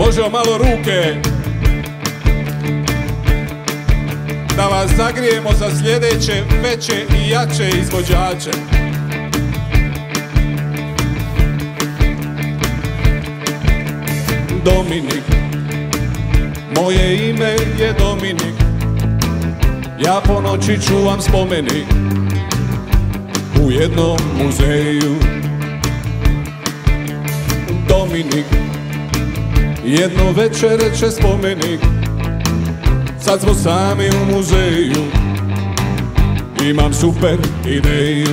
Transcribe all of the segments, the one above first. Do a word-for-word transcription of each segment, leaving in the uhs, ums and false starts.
Možemo malo ruke da vas zagrijemo za sljedeće veće i jače izvođače. Dominik, moje ime je Dominik, ja po noći čuvam spomenik u jednom muzeju. Dominik, jedno večer reče spomenik, sad smo sami u muzeju, imam super ideju.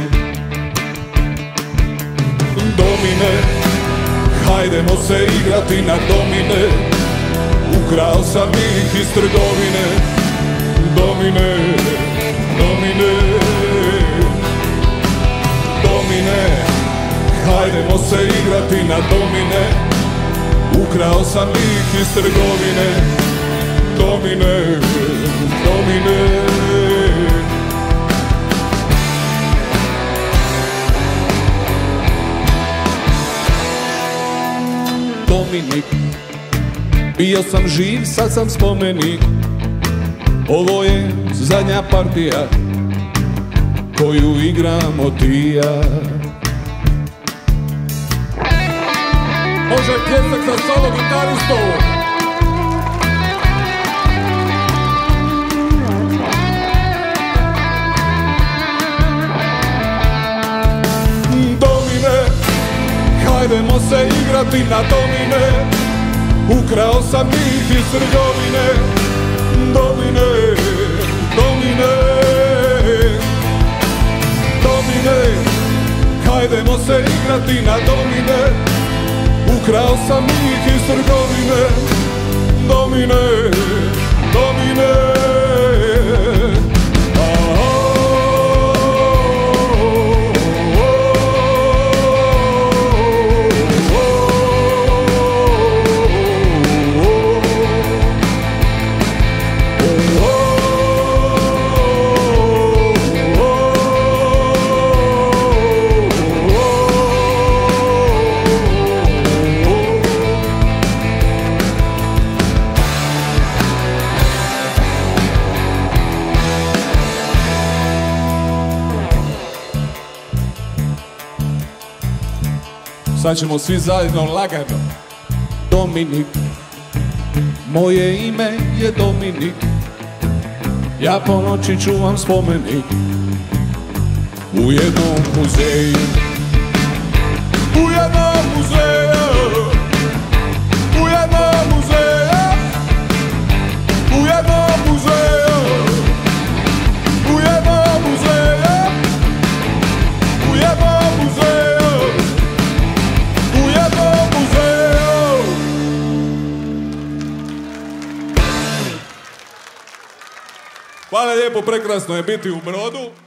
Domine, hajdemo se igrati na domine, ukrao sam ih iz trgovine. Domine, domine, domine, hajdemo se igrati na domine, ukrao sam ih iz trgovine. Domine, domine. Dominik, bio sam živ, sad sam spomenik, ovo je zadnja partija koju igramo ti i ja. Može pljesak za solo gitaristovu. Domine, hajdemo se igrati na domine, ukrao sam ih iz trgovine. Domine, domine, domine, hajdemo se igrati na domine, ukrao sam ih iz trgovine. Domine, domine. Sad ćemo svi zajedno lagano. Dominik, moje ime je Dominik, ja po noći čuvam spomenik u jednom muzeju. U jednom muzeju, u jednom muzeju, u jednom muzeju, u jednom muzeju, u jednom muzeju. Hvala lijepo, prekrasno je biti u Brodu.